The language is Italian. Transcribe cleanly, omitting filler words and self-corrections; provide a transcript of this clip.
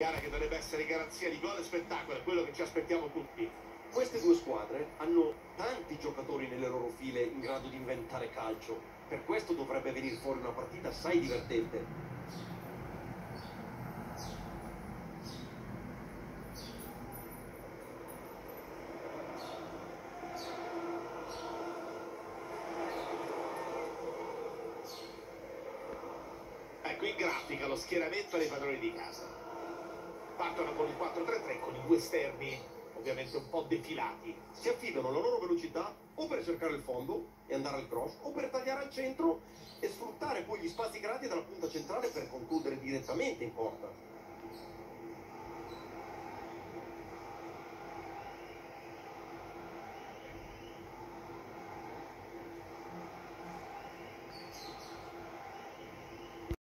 Gara che dovrebbe essere garanzia di gol e spettacolo, è quello che ci aspettiamo tutti. Queste due squadre hanno tanti giocatori nelle loro file in grado di inventare calcio. Per questo dovrebbe venire fuori una partita assai divertente. Ecco in grafica lo schieramento dei padroni di casa. Partono con il 4-3-3 con i due esterni ovviamente un po' defilati. Si affidano alla loro velocità o per cercare il fondo e andare al cross o per tagliare al centro e sfruttare poi gli spazi creati dalla punta centrale per concludere direttamente in porta.